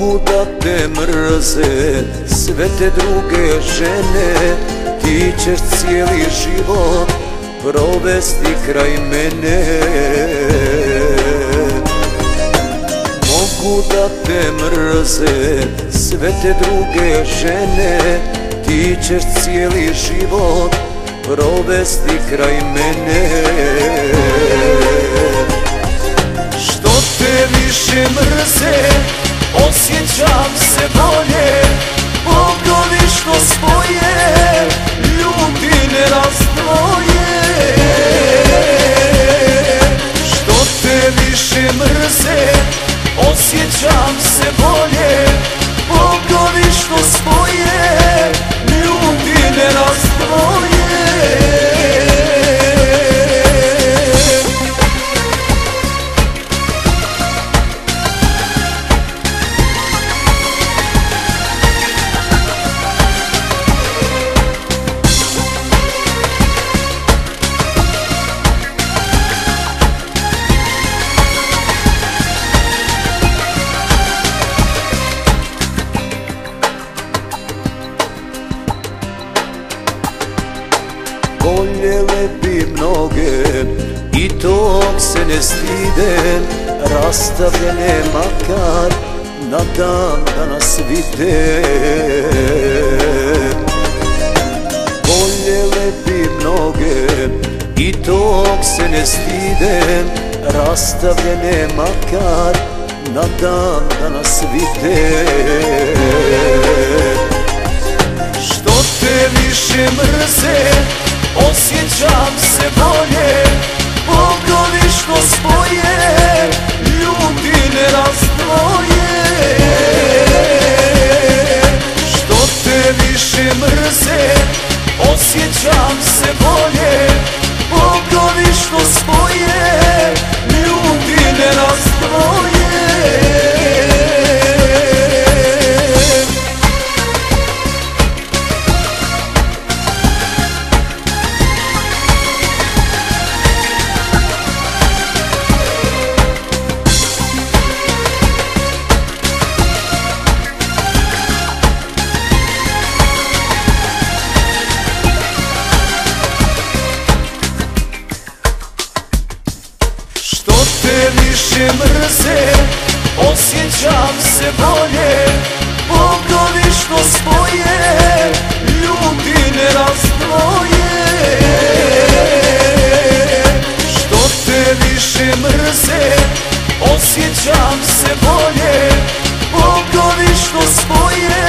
Mogu da te mrze sve te druge žene, ti ćeš cijeli život provesti kraj mene. Mogu da te mrze sve te druge žene, ti ćeš cijeli život provesti kraj mene. Što te više mrze, osjećam se bolje. Bogovi što spoje, ljudi ne razdvoje. Što te više mrze, osjećam se bolje. Bogovi što spoje, ljudi ne razdvoje. Voljele bi mnoge i tog se ne stide, rastavljene makar na dan da nas vide. Voljele bi mnoge i tog se ne stide, rastavljene makar na dan da nas vide. Što te više mrze, osjećam se bolje. Bogovi što spoje, ljudi ne razdvoje. Što te više mrze, osjećam se bolje. Bogovi što spoje, ljudi ne razdvoje. Što te više mrze, osjećam se bolje. Bogovi što spoje, ljudi ne razdvoje. Što te više mrze, osjećam se bolje. Bogovi što spoje,